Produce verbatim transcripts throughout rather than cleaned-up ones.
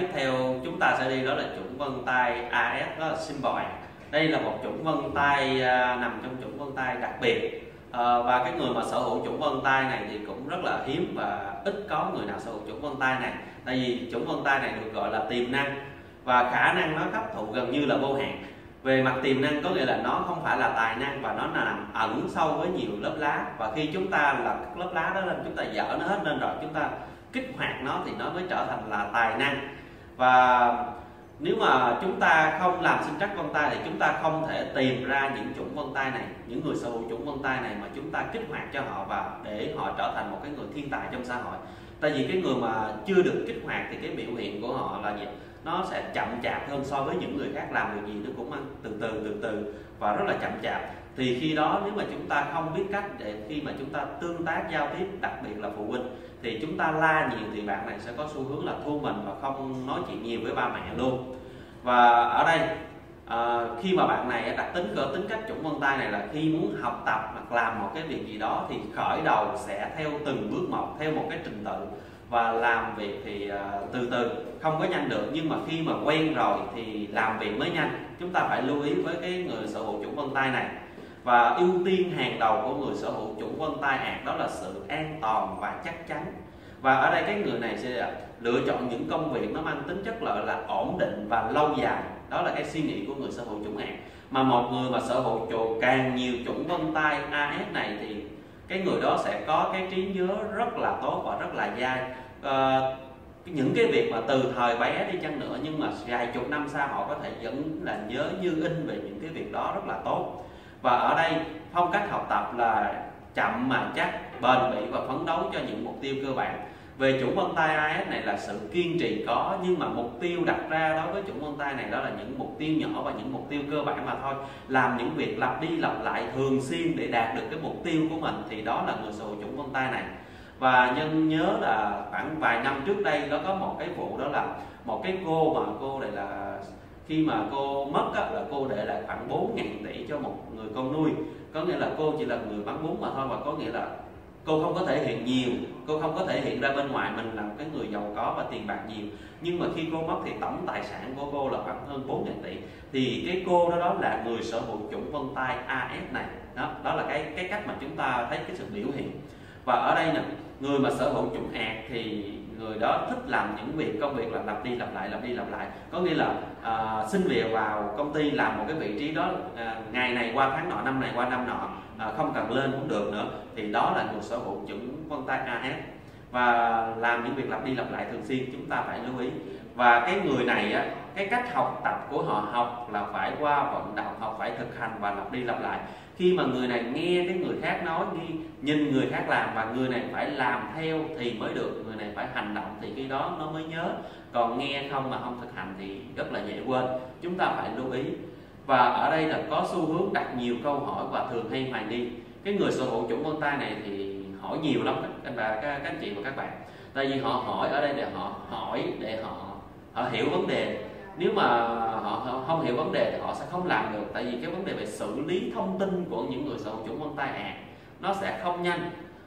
tiếp theo chúng ta sẽ đi đó là chủng vân tay a ét, đó là symbol art. Đây là một chủng vân tay à, nằm trong chủng vân tay đặc biệt. À, và cái người mà sở hữu chủng vân tay này thì cũng rất là hiếm và ít có người nào sở hữu chủng vân tay này. Tại vì chủng vân tay này được gọi là tiềm năng và khả năng nó hấp thụ gần như là vô hạn. Về mặt tiềm năng có nghĩa là nó không phải là tài năng và nó nằm ẩn sâu với nhiều lớp lá, và khi chúng ta làm các lớp lá đó lên, chúng ta dỡ nó hết lên rồi chúng ta kích hoạt nó thì nó mới trở thành là tài năng. Và nếu mà chúng ta không làm sinh trắc vân tay thì chúng ta không thể tìm ra những chủng vân tay này, những người sở hữu chủng vân tay này mà chúng ta kích hoạt cho họ và để họ trở thành một cái người thiên tài trong xã hội. Tại vì cái người mà chưa được kích hoạt thì cái biểu hiện của họ là gì? Nó sẽ chậm chạp hơn so với những người khác, làm được gì nó cũng ăn từ từ từ từ và rất là chậm chạp. Thì khi đó nếu mà chúng ta không biết cách để khi mà chúng ta tương tác giao tiếp, đặc biệt là phụ huynh, thì chúng ta la nhiều thì bạn này sẽ có xu hướng là thu mình và không nói chuyện nhiều với ba mẹ luôn. Và ở đây à, khi mà bạn này đặc tính cỡ tính cách chủng vân tay này là khi muốn học tập hoặc làm một cái việc gì đó thì khởi đầu sẽ theo từng bước một, theo một cái trình tự, và làm việc thì uh, từ từ, không có nhanh được. Nhưng mà khi mà quen rồi thì làm việc mới nhanh. Chúng ta phải lưu ý với cái người sở hữu chủng vân tay này. Và ưu tiên hàng đầu của người sở hữu chủng vân tay ạt đó là sự an toàn và chắc chắn. Và ở đây cái người này sẽ lựa chọn những công việc nó mang tính chất là, là ổn định và lâu dài. Đó là cái suy nghĩ của người sở hữu chủng ạt. Mà một người mà sở hữu chủng càng nhiều chủng vân tay a ét này thì cái người đó sẽ có cái trí nhớ rất là tốt và rất là dai. À, những cái việc mà từ thời bé đi chăng nữa nhưng mà vài chục năm sau họ có thể vẫn là nhớ như in về những cái việc đó rất là tốt. Và ở đây phong cách học tập là chậm mà chắc, bền bỉ và phấn đấu cho những mục tiêu cơ bản. Về chủng vân tay a ét này là sự kiên trì có, nhưng mà mục tiêu đặt ra đối với chủng vân tay này đó là những mục tiêu nhỏ và những mục tiêu cơ bản mà thôi. Làm những việc lặp đi lặp lại thường xuyên để đạt được cái mục tiêu của mình thì đó là người sở hữu chủng vân tay này. Và nhân nhớ là khoảng vài năm trước đây nó có một cái vụ, đó là một cái cô mà cô này là khi mà cô mất á, là cô để lại khoảng bốn nghìn tỷ cho một người con nuôi. Có nghĩa là cô chỉ là người bán bún mà thôi, và có nghĩa là cô không có thể hiện nhiều, cô không có thể hiện ra bên ngoài mình là cái người giàu có và tiền bạc nhiều. Nhưng mà khi cô mất thì tổng tài sản của cô là khoảng hơn bốn nghìn tỷ. Thì cái cô đó đó là người sở hữu chủng vân tay a ét này. Đó, đó là cái cái cách mà chúng ta thấy cái sự biểu hiện. Và ở đây nè, người mà sở hữu chủng ạt thì người đó thích làm những việc công việc là lặp đi lặp lại lặp đi lặp lại. Có nghĩa là à, xin việc vào công ty làm một cái vị trí đó à, ngày này qua tháng nọ, năm này qua năm nọ, à, không cần lên cũng được nữa. Thì đó là người sở hữu chủng vân tay a ét. Và làm những việc lặp đi lặp lại thường xuyên, chúng ta phải lưu ý. Và cái người này á, cái cách học tập của họ học là phải qua vận động, học phải thực hành và lặp đi lặp lại. Khi mà người này nghe cái người khác nói, đi nhìn người khác làm và người này phải làm theo thì mới được, người này phải hành động thì khi đó nó mới nhớ. Còn nghe không mà không thực hành thì rất là dễ quên. Chúng ta phải lưu ý. Và ở đây là có xu hướng đặt nhiều câu hỏi và thường hay hoài nghi. Cái người sở hữu chủng vân tay này thì hỏi nhiều lắm các bạn, các anh chị và các bạn. Tại vì họ hỏi ở đây để họ hỏi để họ họ hiểu vấn đề. Nếu mà họ không hiểu vấn đề thì họ sẽ không làm được. Tại vì cái vấn đề về xử lý thông tin của những người sở hữu chủng vân tay ạt nó sẽ không nhanh.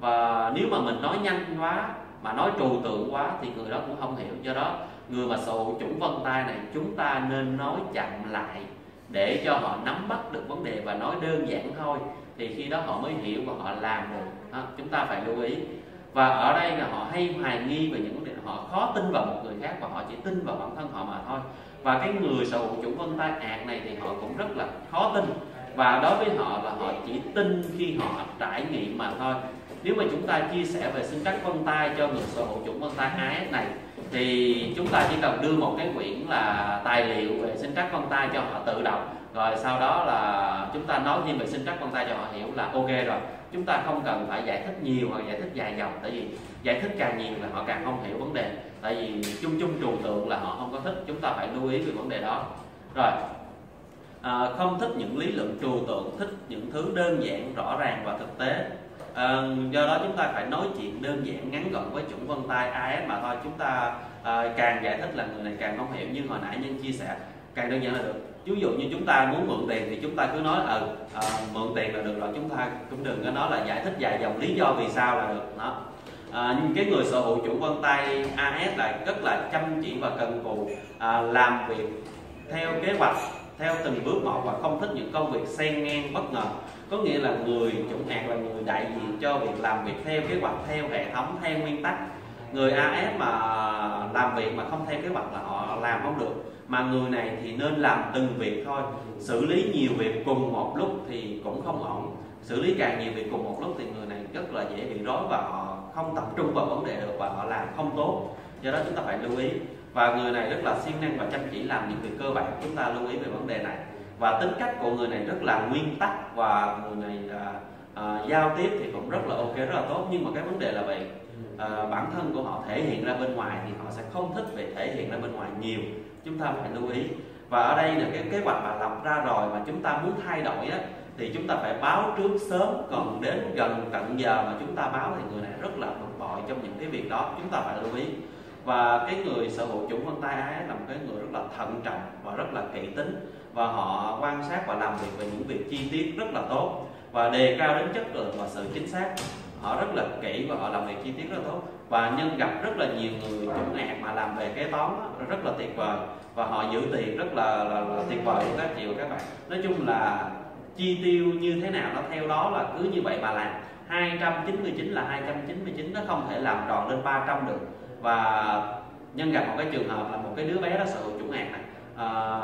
Và nếu mà mình nói nhanh quá mà nói trừu tượng quá thì người đó cũng không hiểu. Do đó người mà sở hữu chủng vân tay này chúng ta nên nói chậm lại để cho họ nắm bắt được vấn đề và nói đơn giản thôi. Thì khi đó họ mới hiểu và họ làm được. Đó, chúng ta phải lưu ý. Và ở đây là họ hay hoài nghi về những vấn đề, họ khó tin vào một người khác và họ chỉ tin vào bản thân họ mà thôi. Và cái người sở hữu chủng vân tay ạt này thì họ cũng rất là khó tin. Và đối với họ là họ chỉ tin khi họ trải nghiệm mà thôi. Nếu mà chúng ta chia sẻ về sinh trắc vân tay cho người sở hữu chủng vân tay a ét này thì chúng ta chỉ cần đưa một cái quyển là tài liệu về sinh trắc vân tay cho họ tự đọc, rồi sau đó là chúng ta nói thêm về sinh trắc vân tay cho họ hiểu là ok rồi. Chúng ta không cần phải giải thích nhiều hoặc giải thích dài dòng, tại vì giải thích càng nhiều là họ càng không hiểu vấn đề. Tại vì chung chung trừu tượng là họ không có thích. Chúng ta phải lưu ý về vấn đề đó. Rồi à, không thích những lý luận trừu tượng, thích những thứ đơn giản, rõ ràng và thực tế. À, do đó chúng ta phải nói chuyện đơn giản, ngắn gọn với chủng vân tay a ét mà thôi. Chúng ta à, càng giải thích là người này càng không hiểu. Nhưng hồi nãy Nhân chia sẻ càng đơn giản là được. Ví dụ như chúng ta muốn mượn tiền thì chúng ta cứ nói ừ à, mượn tiền là được rồi. Chúng ta cũng đừng có nói là giải thích dài dòng lý do vì sao là được. Đó. À, nhưng cái người sở hữu chủng vân tay a ét là rất là chăm chỉ và cần cù, à, làm việc theo kế hoạch, theo từng bước một và không thích những công việc xen ngang bất ngờ. Có nghĩa là người chủng ạt là người đại diện cho việc làm việc theo kế hoạch, theo hệ thống, theo nguyên tắc. Người a ét mà làm việc mà không theo kế hoạch là họ làm không được. Mà người này thì nên làm từng việc thôi. Xử lý nhiều việc cùng một lúc thì cũng không ổn. Xử lý càng nhiều việc cùng một lúc thì người này rất là dễ bị rối và họ không tập trung vào vấn đề được và họ làm không tốt. Do đó chúng ta phải lưu ý. Và người này rất là siêng năng và chăm chỉ làm những việc cơ bản, chúng ta lưu ý về vấn đề này. Và tính cách của người này rất là nguyên tắc và người này à, à, giao tiếp thì cũng rất là ok, rất là tốt. Nhưng mà cái vấn đề là vậy, à, bản thân của họ thể hiện ra bên ngoài thì họ sẽ không thích về thể hiện ra bên ngoài nhiều. Chúng ta phải lưu ý. Và ở đây là cái kế hoạch mà lập ra rồi mà chúng ta muốn thay đổi á, thì chúng ta phải báo trước sớm. Còn đến gần cận giờ mà chúng ta báo thì người này rất là bực bội trong những cái việc đó, chúng ta phải lưu ý. Và cái người sở hữu chủng vân tay a ét là một cái người rất là thận trọng và rất là kỹ tính, và họ quan sát và làm việc về những việc chi tiết rất là tốt và đề cao đến chất lượng và sự chính xác. Họ rất là kỹ và họ làm việc chi tiết rất là tốt. Và Nhân gặp rất là nhiều người chủng ạt mà làm về kế toán rất là tuyệt vời, và họ giữ tiền rất là, là, là tuyệt vời của các chị và các bạn. Nói chung là chi tiêu như thế nào nó theo đó, là cứ như vậy mà làm. Hai trăm chín mươi chín là hai trăm chín mươi chín, nó không thể làm tròn lên ba trăm được. Và Nhân gặp một cái trường hợp là một cái đứa bé đó sở hữu chủng ạt này, à,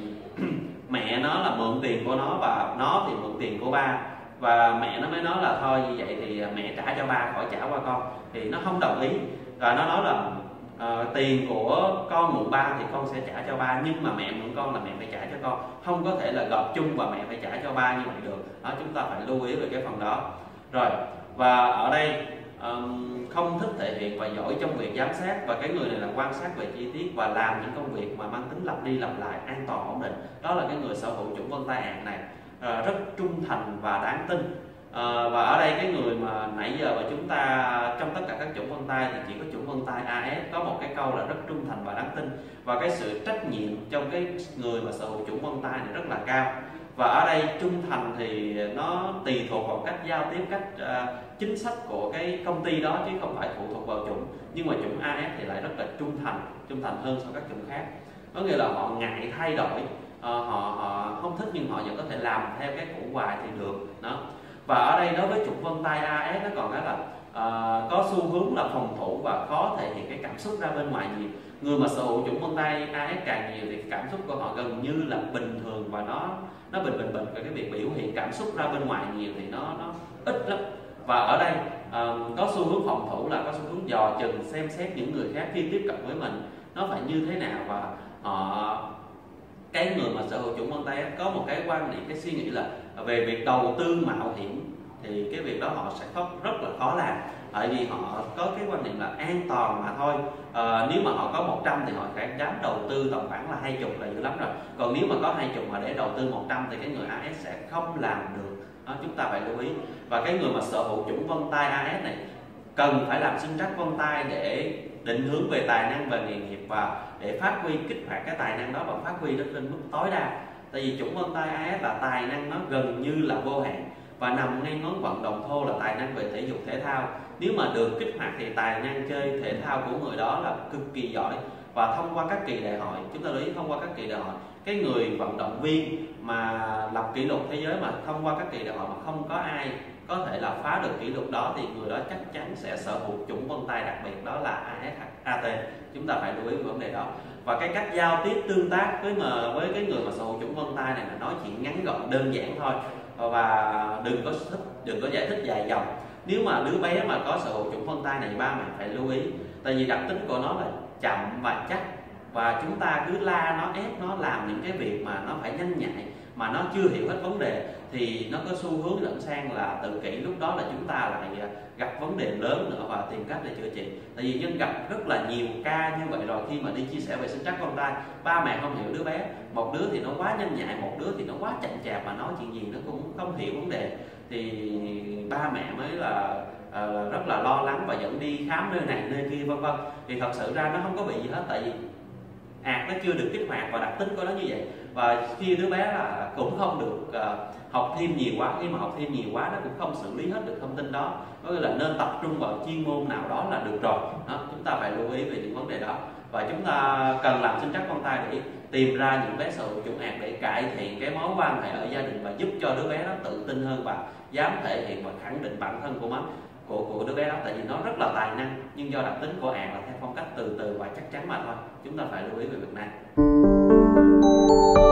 mẹ nó là mượn tiền của nó và nó thì mượn tiền của ba, và mẹ nó mới nói là thôi như vậy thì mẹ trả cho ba, khỏi trả qua con. Thì nó không đồng ý, và nó nói là à, tiền của con mượn ba thì con sẽ trả cho ba, nhưng mà mẹ mượn con là mẹ phải trả cho con, không có thể là gộp chung và mẹ phải trả cho ba như vậy được. Đó, chúng ta phải lưu ý về cái phần đó. Rồi, và ở đây um, không thích thể hiện và giỏi trong việc giám sát, và cái người này là quan sát về chi tiết và làm những công việc mà mang tính lặp đi lặp lại, an toàn ổn định. Đó là cái người sở hữu chủng vân tay ạt này, à, rất trung thành và đáng tin. À, và ở đây cái người mà nãy giờ mà chúng ta trong tất cả các chủng vân tay thì chỉ có chủng vân tay a ét có một cái câu là rất trung thành và đáng tin, và cái sự trách nhiệm trong cái người mà sở hữu chủng vân tay này rất là cao. Và ở đây trung thành thì nó tùy thuộc vào cách giao tiếp, cách uh, chính sách của cái công ty đó, chứ không phải phụ thuộc vào chủng. Nhưng mà chủng a ét thì lại rất là trung thành, trung thành hơn so với các chủng khác. Có nghĩa là họ ngại thay đổi, uh, họ, họ không thích nhưng họ vẫn có thể làm theo cái cũ hoài thì được đó. Và ở đây đối với chủng vân tay a ét nó còn cái là uh, có xu hướng là phòng thủ và khó thể hiện cái cảm xúc ra bên ngoài nhiều. Người mà sở hữu chủng vân tay a ét càng nhiều thì cảm xúc của họ gần như là bình thường, và nó nó bình bình bình về cái việc biểu hiện cảm xúc ra bên ngoài nhiều thì nó nó ít lắm. Và ở đây uh, có xu hướng phòng thủ là có xu hướng dò chừng, xem xét những người khác khi tiếp cận với mình nó phải như thế nào. Và họ cái người mà sở hữu chủng vân tay có một cái quan niệm, cái suy nghĩ là về việc đầu tư mạo hiểm thì cái việc đó họ sẽ có rất là khó làm, tại vì họ có cái quan niệm là an toàn mà thôi. À, nếu mà họ có một trăm thì họ phải dám đầu tư tầm khoảng là hai mươi là dữ lắm rồi. Còn nếu mà có hai mươi mà để đầu tư một trăm thì cái người a ét sẽ không làm được. Đó, chúng ta phải lưu ý. Và cái người mà sở hữu chủng vân tay a ét này cần phải làm sinh trắc vân tay để định hướng về tài năng và nghề nghiệp, và để phát huy, kích hoạt cái tài năng đó và phát huy nó lên mức tối đa. Tại vì chủng vân tay a ét là tài năng nó gần như là vô hạn, và nằm ngay ngón vận động thô là tài năng về thể dục thể thao. Nếu mà được kích hoạt thì tài năng chơi thể thao của người đó là cực kỳ giỏi. Và thông qua các kỳ đại hội, chúng ta lưu ý thông qua các kỳ đại hội, cái người vận động viên mà lập kỷ lục thế giới mà thông qua các kỳ đại hội mà không có ai có thể là phá được kỷ lục đó thì người đó chắc chắn sẽ sở hữu chủng vân tay đặc biệt, đó là a ét a tê. Chúng ta phải lưu ý vấn đề đó. Và cái cách giao tiếp tương tác với mà với cái người mà sở hữu chủng vân tay này là nói chuyện ngắn gọn đơn giản thôi, và đừng có thích đừng có giải thích dài dòng. Nếu mà đứa bé mà có sở hữu chủng vân tay này, ba mẹ phải lưu ý, tại vì đặc tính của nó là chậm và chắc, và chúng ta cứ la nó, ép nó làm những cái việc mà nó phải nhanh nhạy mà nó chưa hiểu hết vấn đề thì nó có xu hướng dẫn sang là tự kỷ. Lúc đó là chúng ta lại gặp vấn đề lớn nữa và tìm cách để chữa trị. Tại vì Nhân gặp rất là nhiều ca như vậy rồi, khi mà đi chia sẻ về sinh trắc vân tay, ba mẹ không hiểu đứa bé, một đứa thì nó quá nhanh nhạy, một đứa thì nó quá chậm chạp mà nói chuyện gì nó cũng không hiểu vấn đề, thì ba mẹ mới là uh, rất là lo lắng và dẫn đi khám nơi này nơi kia vân vân. Thì thật sự ra nó không có bị gì hết, tại vì ạt nó chưa được kích hoạt và đặc tính của nó như vậy. Và khi đứa bé là cũng không được uh, học thêm nhiều quá, khi mà học thêm nhiều quá nó cũng không xử lý hết được thông tin đó, có nghĩa là nên tập trung vào chuyên môn nào đó là được rồi đó. Chúng ta phải lưu ý về những vấn đề đó, và chúng ta cần làm sinh trắc vân tay để tìm ra những bé sở hữu chủng hạt để cải thiện cái mối quan hệ ở gia đình và giúp cho đứa bé nó tự tin hơn và dám thể hiện và khẳng định bản thân của nó, của của đứa bé đó, tại vì nó rất là tài năng nhưng do đặc tính của ạt là theo phong cách từ từ và chắc chắn mà thôi. Chúng ta phải lưu ý về việc này.